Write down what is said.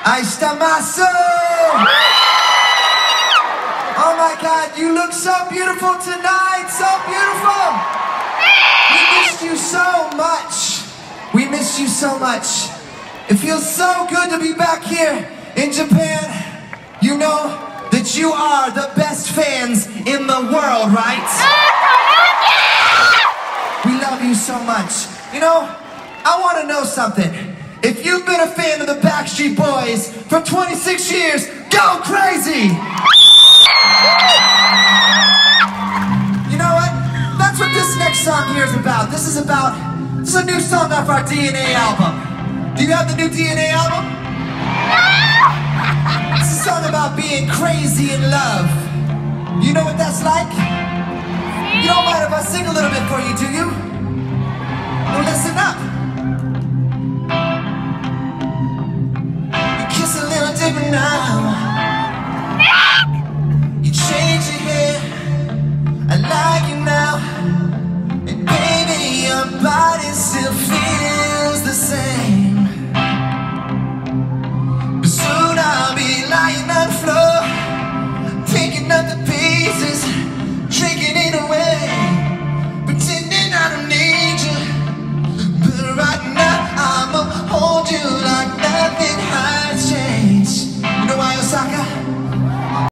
Ahí está Maso! Oh my God, you look so beautiful tonight, so beautiful! We missed you so much. We missed you so much. It feels so good to be back here in Japan. You know that you are the best fans in the world, right? We love you so much. You know, I want to know something. If you've been a fan of the Backstreet Boys for 26 years, go crazy! You know what? That's what this next song here is about. This is a new song off our DNA album. Do you have the new DNA album? It's a song about being crazy in love. You know what that's like? You don't mind if I sing a little bit for you, do you? Well, listen